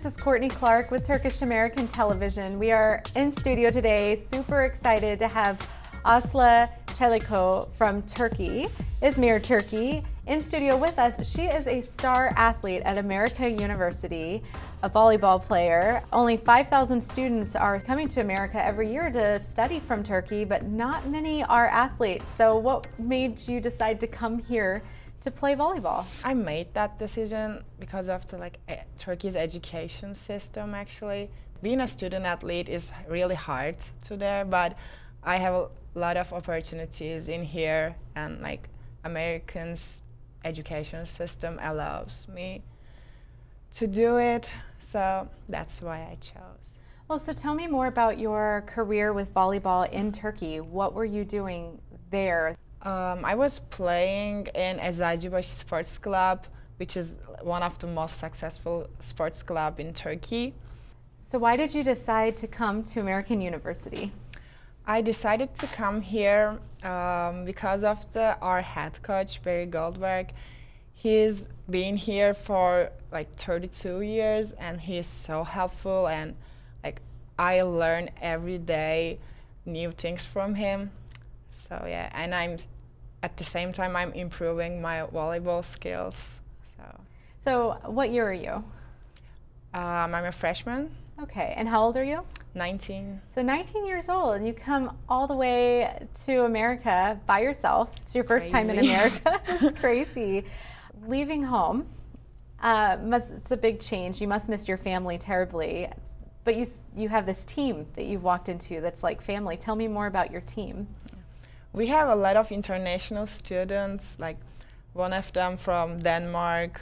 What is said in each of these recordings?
This is Courtney Clarke with Turkish-American Television. We are in studio today, super excited to have Asli Celikkol from Turkey, Izmir, Turkey, in studio with us. She is a star athlete at America University, a volleyball player. Only 5,000 students are coming to America every year to study from Turkey, but not many are athletes. So what made you decide to come here to play volleyball? I made that decision because of the Turkey's education system. Actually, being a student athlete is really hard to there, but I have a lot of opportunities in here, and Americans' education system allows me to do it. So that's why I chose. Well, so tell me more about your career with volleyball in Turkey. What were you doing there? I was playing in Eczacibasi Sports Club, which is one of the most successful sports club in Turkey. So why did you decide to come to American University? I decided to come here because of our head coach, Barry Goldberg. He's been here for 32 years, and he's so helpful, and I learn every day new things from him. So yeah, and at the same time I'm improving my volleyball skills. So what year are you? I'm a freshman. Okay, and how old are you? 19. So 19 years old, and you come all the way to America by yourself. It's your first time in America. It's crazy. Leaving home, it's a big change. You must miss your family terribly. But you have this team that you've walked into that's like family. Tell me more about your team. We have a lot of international students, one of them from Denmark,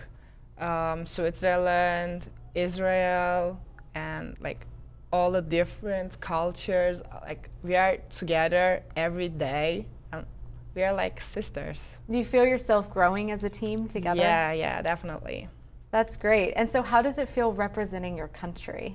Switzerland, Israel, and all the different cultures. We are together every day, and we are like sisters. Do you feel yourself growing as a team together? Yeah, definitely. That's great. And so how does it feel representing your country?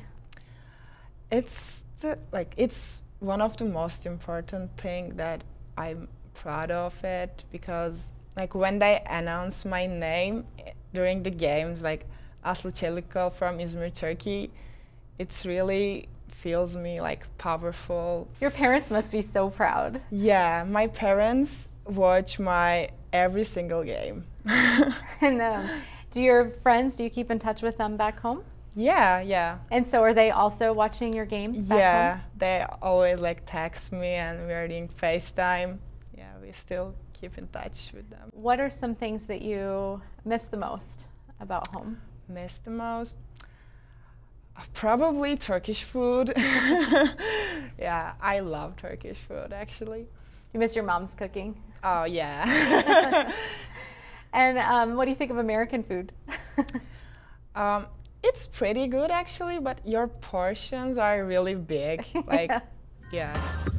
It's it's one of the most important thing that I'm proud of it, because when they announce my name during the games, Asli Celikkol from Izmir, Turkey, it's really feels me powerful. Your parents must be so proud. Yeah, my parents watch my every single game. And do your friends, do you keep in touch with them back home? Yeah. And so are they also watching your games back home? They always text me, and we're doing FaceTime. Yeah, we still keep in touch with them. What are some things that you miss the most about home? Miss the most? Probably Turkish food. Yeah, I love Turkish food, actually. You miss your mom's cooking? Oh, yeah. And what do you think of American food? It's pretty good, actually, but your portions are really big. Yeah.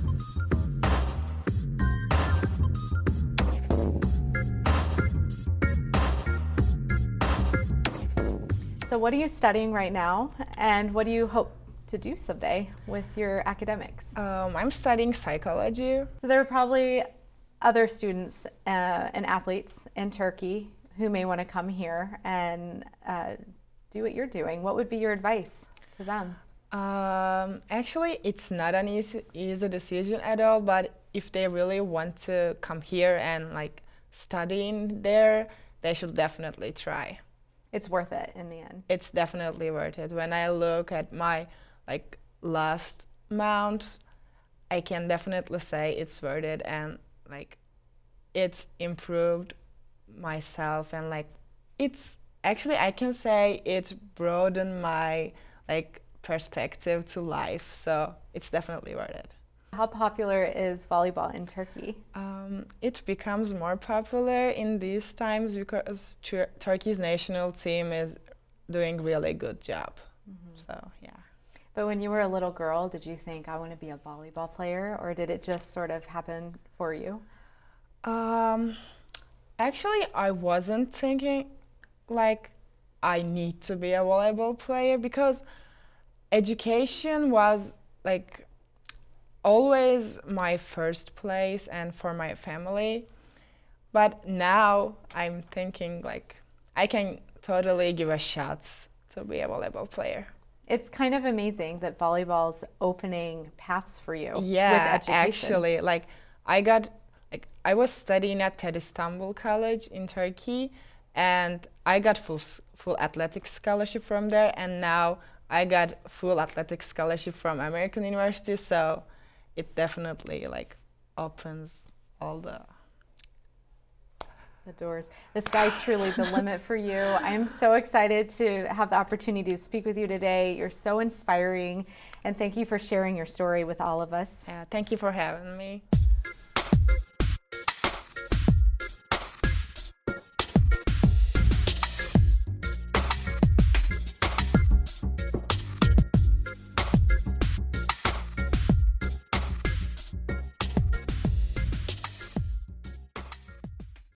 So what are you studying right now, and what do you hope to do someday with your academics? I'm studying psychology. So there are probably other students and athletes in Turkey who may want to come here and do what you're doing. What would be your advice to them? Actually, it's not an easy decision at all, but if they really want to come here and study in there, they should definitely try. It's worth it in the end. It's definitely worth it. When I look at my last month, I can definitely say it's worth it, and it's improved myself, and it's actually, I can say it broadened my perspective to life, so it's definitely worth it. How popular is volleyball in Turkey? It becomes more popular in these times because Turkey's national team is doing really good job. So yeah. But when you were a little girl, did you think, I want to be a volleyball player, or did it just sort of happen for you? Actually, I wasn't thinking I need to be a volleyball player, because education was always my first place and for my family. But now I'm thinking I can totally give a shot to be a volleyball player. It's kind of amazing that volleyball's opening paths for you with Yeah, education. actually, I was studying at TED Istanbul College in Turkey, and I got full athletic scholarship from there, and now I got full athletic scholarship from American University, so it definitely like opens all the doors. The sky's truly the limit for you. I'm so excited to have the opportunity to speak with you today. You're so inspiring, and thank you for sharing your story with all of us. Thank you for having me.